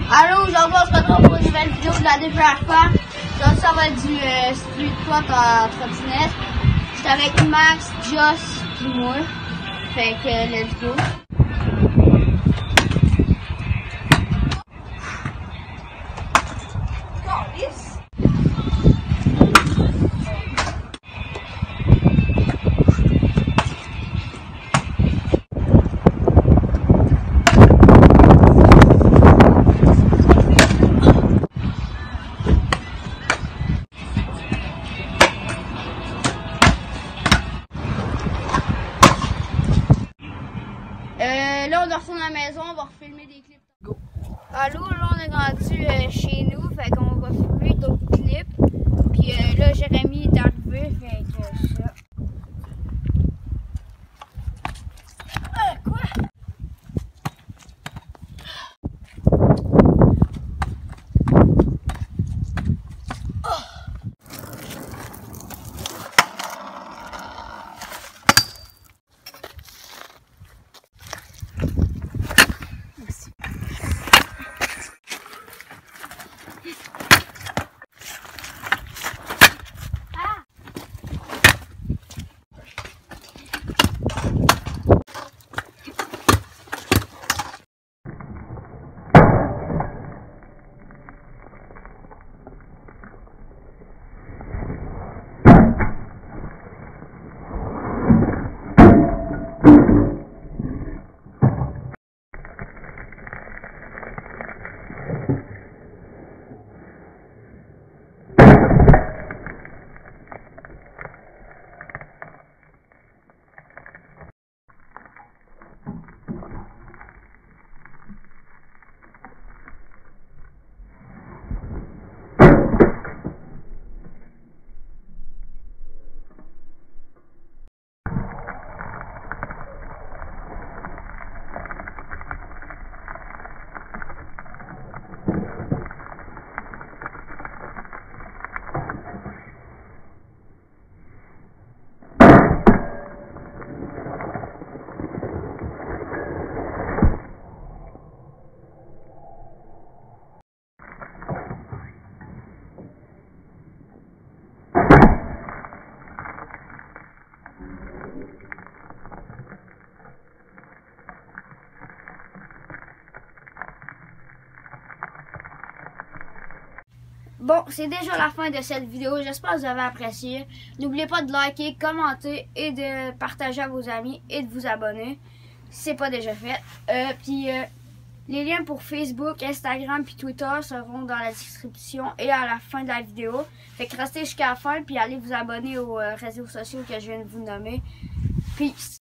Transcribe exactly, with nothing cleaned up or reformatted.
Allô, aujourd'hui on se retrouve pour une nouvelle vidéo de la Défrère Farm. Ça, ça va être du euh, street pot en trottinette. C'est avec Max, Joss et moi. Fait que euh, let's go. Euh, là, on retourne à la maison, on va refilmer des clips. Go! Allô, là, on est rendu euh, chez nous, fait qu'on va filmer d'autres clips. Puis euh, là, Jérémy est arrivé, fait que ça. Euh, quoi? Bon, c'est déjà la fin de cette vidéo. J'espère que vous avez apprécié. N'oubliez pas de liker, commenter et de partager à vos amis et de vous abonner si ce n'est pas déjà fait. Euh, puis euh, les liens pour Facebook, Instagram puis Twitter seront dans la description et à la fin de la vidéo. Fait que restez jusqu'à la fin puis allez vous abonner aux euh, réseaux sociaux que je viens de vous nommer. Peace!